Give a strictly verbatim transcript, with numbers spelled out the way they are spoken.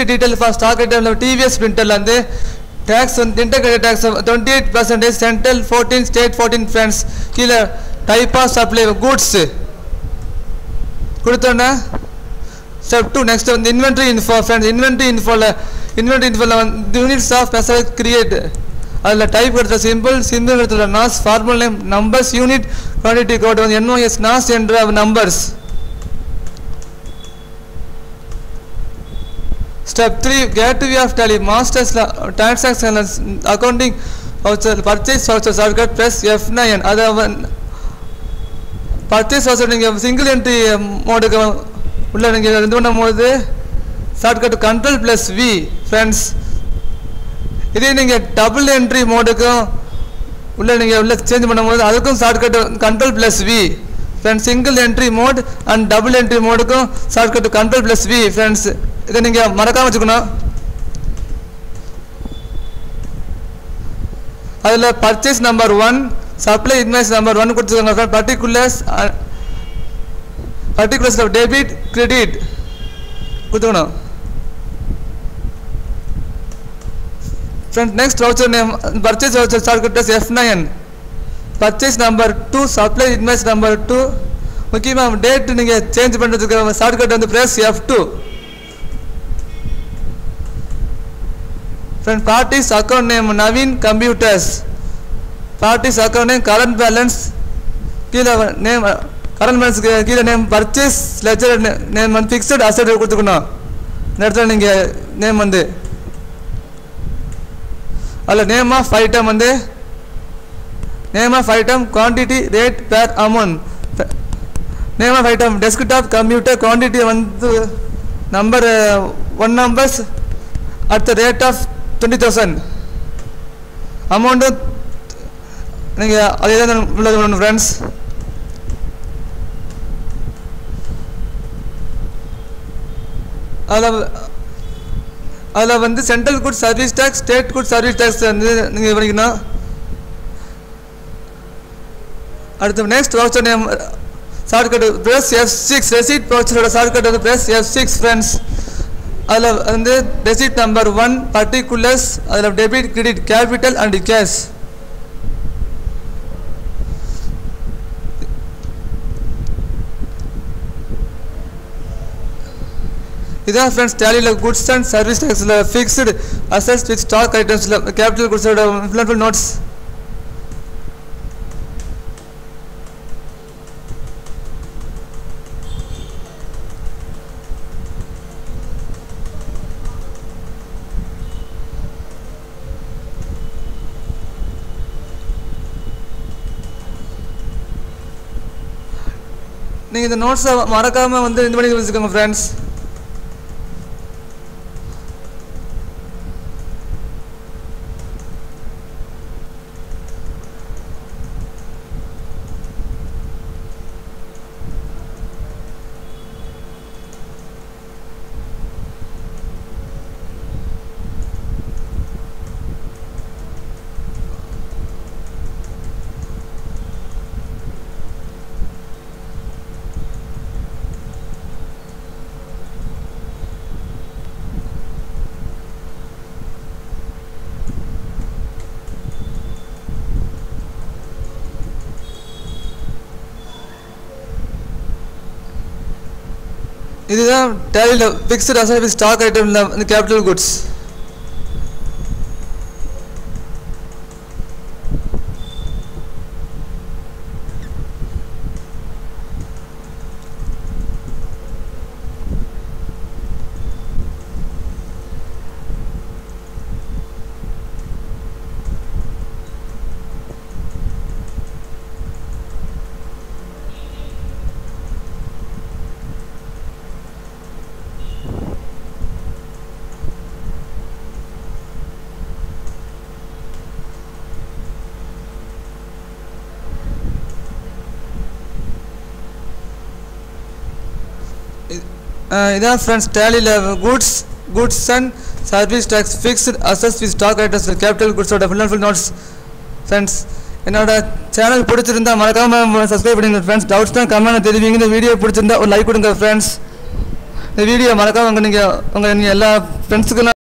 see detail for stock item T V S printer and the tax on integrated tax of twenty-eight percent central fourteen state fourteen friends killer type of supply of goods kudutona. Step two next on the inventory info friends inventory info inventory info units of special create all type the simple symbol with the N A S formula name numbers unit quantity code on N O S N A S and numbers. Step three get to view of tally masters transaction accounting voucher purchase voucher shortcut press F nine other one purchase voucher ninga single entry mode ulla ninga rendu பண்ணும்போது shortcut control plus V friends. இதே நீங்க double entry மோடுக்கு உள்ள நீங்க உள்ள change பண்ணும்போது அதுக்கும் shortcut control plus V friends. Single entry mode and double entry மோடுக்கும் shortcut control plus V friends. இதை நீங்க மறக்காம வச்சுக்கணும். அதுல purchase number one supply invoice number one கொடுத்துருக்காங்க. பர்டிகுலர்ஸ் பர்டிகுலர்ஸ் டெபிட் கிரெடிட் கொடுத்துக்கணும். Friends, next voucher name purchase voucher shortcut is F nine. Purchase number two supply invoice number two. முக்கியமா date நீங்க change பண்றதுக்கு ஷார்ட்கட் வந்து press F two. Friend, parties account name Naveen Computers. Parties account name current balance கீழ name current balance கீழ name purchase ledger name வந்து fixed asset கொடுத்துக்கணும். இந்த இடத்துல நீங்க நேம் வந்து அல்ல நேம் ஆஃப் ஐட்டம் வந்து name of item quantity rate per amount name of item desktop computer quantity வந்து number one numbers at the rate of twenty thousand amount நீங்கள் அதே தான் உள்ளது ஃப்ரெண்ட்ஸ். அதில் அதில் வந்து central good service tax state good service tax வந்து நீங்கள் பண்ணிக்கணும். அடுத்து next voucher name shortcut press F six receipt வவுச்சரோட ஷார்ட்கட் வந்து ப்ரெஸ் எஃப் சிக்ஸ் ஃப்ரெண்ட்ஸ். அதில் வந்து ரெசிட் நம்பர் ஒன் பர்டிகுலர்ஸ் அதில் debit credit capital and cash. இதான் ஃப்ரெண்ட்ஸ் டேலியில் குட்ஸ் அண்ட் சர்வீஸ் டேக்ஸில் ஃபிக்ஸ்டு அசட்ஸ் வித் ஸ்டாக் ஐட்டம்ஸில் கேபிட்டல் குட்ஸோட இம்ப்ளிமெண்ட் நோட்ஸ். நீங்கள் இந்த நோட்ஸை மறக்காமல் வந்து இந்த பண்ணி வச்சுக்கோங்க ஃப்ரெண்ட்ஸ். இதுதான் டேலியில் ஃபிக்ஸ்டு அசட் வித் ஸ்டாக் ஐட்டமில் இந்த கேபிட்டல் குட்ஸ். இதான் ஃப்ரெண்ட்ஸ் டேலியில் goods goods and service tax fixed அசஸ் வித் ஸ்டாக் ஐட்டம்ஸ் கேபிட்டல் குட்ஸோட full and full notes. Friends என்னோட சேனல் பிடிச்சிருந்தா மறக்காமல் சப்ஸ்கிரைப் பண்ணுங்க ஃப்ரெண்ட்ஸ். டவுட்ஸ் தான் கமெண்ட் தெரிவிங்க. இந்த வீடியோ பிடிச்சிருந்தா ஒரு லைக் கொடுங்க ஃப்ரெண்ட்ஸ். இந்த வீடியோ மறக்காம உங்கள் நீங்கள் உங்கள் நீங்கள் எல்லா ஃப்ரெண்ட்ஸுக்கு